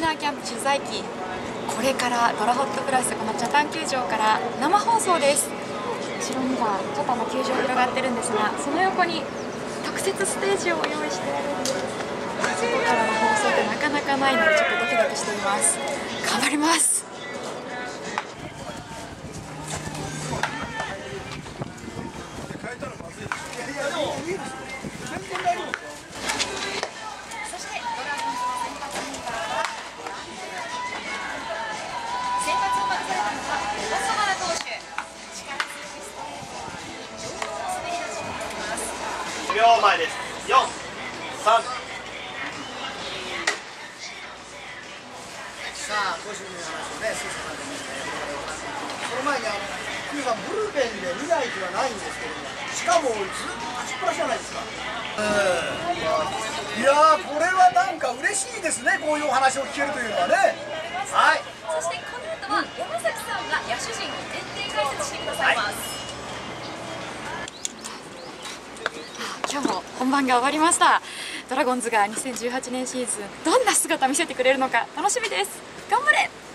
縄キャンプ取材機、これからドラホットプラスこの北谷球場から生放送です。後ろにはちょっと球場広がってるんですが、その横に特設ステージを用意してあるんです。外からの放送ってなかなかないのでちょっとドキドキしています。頑張ります。 秒前です。4、3。 さあ、ご主人の話をね、すぐその後にその前にクリさん、ブルペンで見ない日はないんですけども、しかもずっと立ちっぱなしじゃないですか。いやー、これはなんか嬉しいですね、こういうお話を聞けるというのはね。はい。 そしてこの後は山崎さんが野手陣を徹底解説してくださいます。今日も本番が終わりました。ドラゴンズが2018年シーズンどんな姿を見せてくれるのか楽しみです。頑張れ。